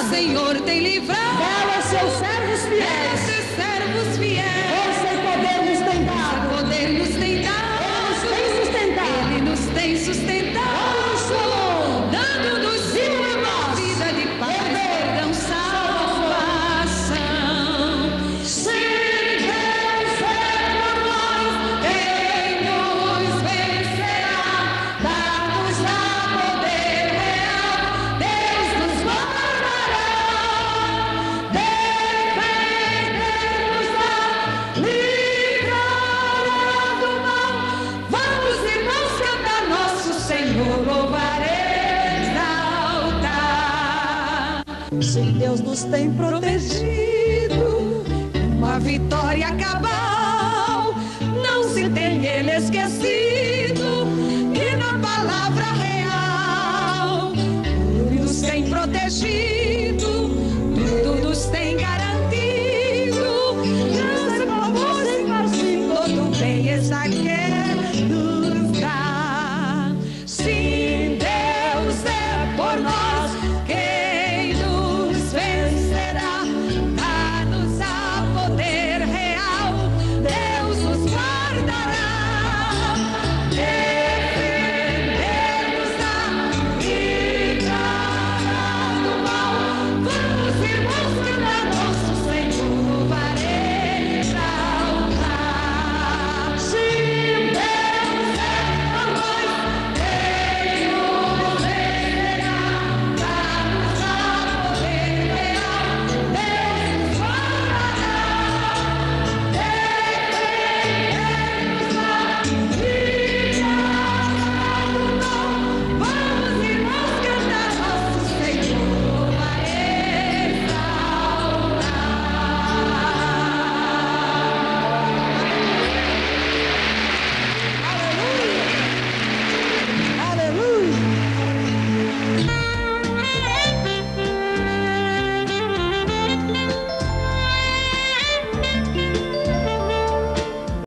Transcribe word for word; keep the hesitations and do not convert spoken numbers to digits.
Senhor tem livrado. Dela seus servos fiéis. Seus servos fiéis. Força e poder nos tem dado. Poder nos tem dado. Ele nos tem sustentado. Ele nos tem sustentado. Dando-nos uma vida de paz, perdão, salvação. Se Deus é por nós, quem nos vencerá? Dá-nos a poder real, Deus nos guardará. Defender-nos-á, livrará do mal. Vamos, irmãos, cantar nosso Senhor, louvar, exaltar. Se Deus nos tem protegido, Uma vitória cabal, não se tem ele esquecido.